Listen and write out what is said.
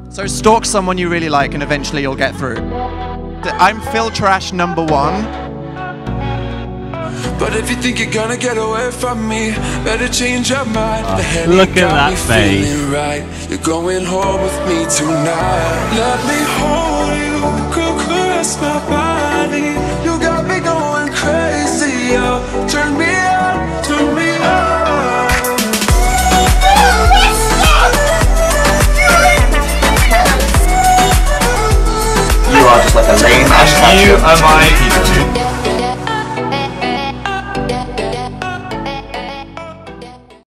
So stalk someone you really like and eventually you'll get through. I'm Phil Trash number 1. But if you think you're gonna get away from me, better change your mind. Look at that face. Right. You're going home with me tonight. Let me hold you, caress my body. You got me going crazy, yo. Turn me on, turn me on. You are just like a lame ass. You are my